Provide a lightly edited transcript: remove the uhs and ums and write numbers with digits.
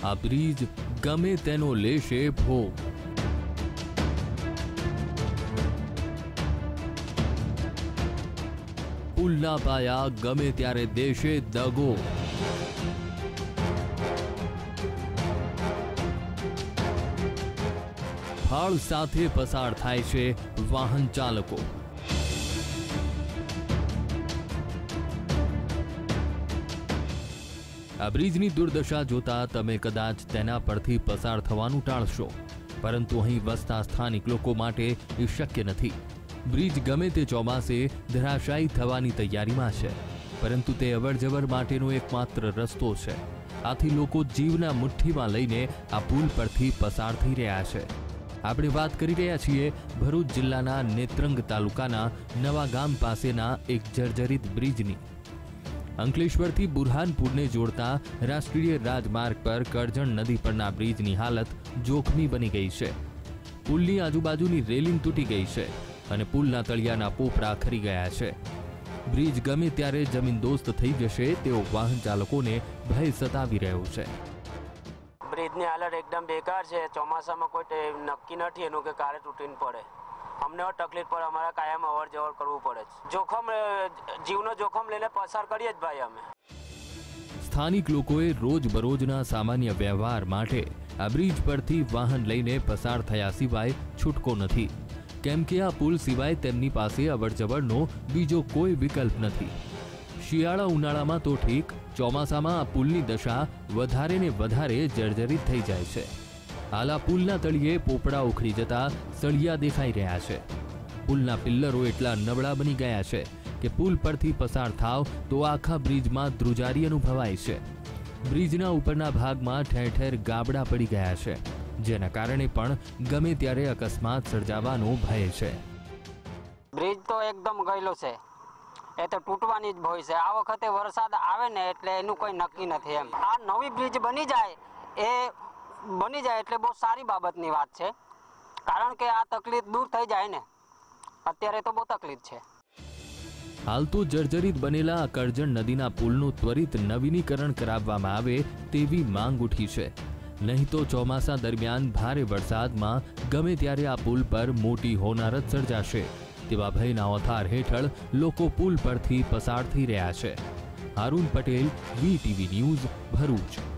આ બ્રિજ ગમે તેનો લેશે ભોગ। પુલના પાયા ગમે ત્યારે દેશે દગો। ફાળ સાથે પસાર થાય છે વાહન ચાલકો। આ બ્રિજની દુર્દશા જોતા તમે કદાચ તેના પરથી પસાર થવાનું ટાળશો, પરંતુ અહીં વસતા સ્થાનિક લોકો માટે એ શક્ય નથી। બ્રિજ ગમે તે ચોમાસે ધરાશાયી થવાની તૈયારીમાં છે, પરંતુ તે અવરજવર માટેનો એકમાત્ર રસ્તો છે। આથી લોકો જીવના મુઠ્ઠીમાં લઈને આ પુલ પરથી પસાર થઈ રહ્યા છે। આપણે વાત કરી રહ્યા છીએ ભરૂચ જિલ્લાના નેત્રંગ તાલુકાના નવા ગામ પાસેના એક જર્જરિત બ્રિજની। અંકલેશ્વરથી બુરહાનપુરને જોડતા રાષ્ટ્રીય રાજમાર્ગ પર કરજણ નદી પરના બ્રિજની હાલત જોખમી બની ગઈ છે। પુલની આજુબાજુની રેલિંગ તૂટી ગઈ છે અને પુલના તળિયાના પોપડા ખરી ગયા છે। બ્રિજ ગમે ત્યારે જમીનદોસ્ત થઈ જશે તેવો વાહન ચાલકોને ભય સતાવી રહ્યો છે। બ્રિજની હાલત એકદમ બેકાર છે। ચોમાસામાં કોઈ નક્કી નથી એનું કે કાલે તૂટીને પડે। અમને તકલીફ પર અમારા કાયમ અવર જવર કરવું પડે છે। જોખમ જીવનો જોખમ લઈને પસાર કરીએ જ ભાઈ અમે। સ્થાનિક લોકોએ રોજબરોજના સામાન્ય વ્યવહાર માટે આ બ્રિજ પરથી વાહન લઈને પસાર થયા સિવાય છૂટકો નથી, કેમ કે આ પુલ સિવાય તેમની પાસે અવરજવરનો બીજો કોઈ વિકલ્પ નથી। શિયાળા ઉનાળામાં તો ઠીક, ચોમાસામાં આ પુલની દશા વધારે ને વધારે જર્જરિત થઈ જાય છે। હાલ આ પુલના તળિયે પોપડા ઉખડી જતા સળિયા દેખાઈ રહ્યા છે। પુલના પિલ્લરો એટલા નબળા બની ગયા છે કે પુલ પરથી પસાર થાવ તો આખા બ્રિજમાં ધ્રુજારી અનુભવાય છે। બ્રિજના ઉપરના ભાગમાં ઠેર ઠેર ગાબડા પડી ગયા છે, જેના કારણે પણ ગમે ત્યારે અકસ્માત સર્જાવાનો ભય છે। બ્રિજ તો એકદમ ગયેલો છે, એ તો તૂટવાની જ ભય છે। આ વખતે વરસાદ આવે ને એટલે એનું કોઈ નક્કી નથી એમ। આ નવી બ્રિજ બની જાય એટલે બહુ સારી બાબતની વાત છે, કારણ કે આ તકલીફ દૂર થઈ જાય ને। અત્યારે તો બહુ તકલીફ છે। હાલ તો જર્જરિત બનેલા કરજણ નદીના પુલનું ત્વરિત નવીનીકરણ કરાવવામાં આવે તેવી માંગ ઉઠી છે, નહીં તો ચોમાસા દરમિયાન ભારે વરસાદમાં ગમે ત્યારે આ પુલ પર મોટી હોનારત સર્જાશે તેવા ભયના ઓથાર હેઠળ લોકો પુલ પરથી પસાર થઈ રહ્યા છે। Haroon Patel, VTV news, Bharuch.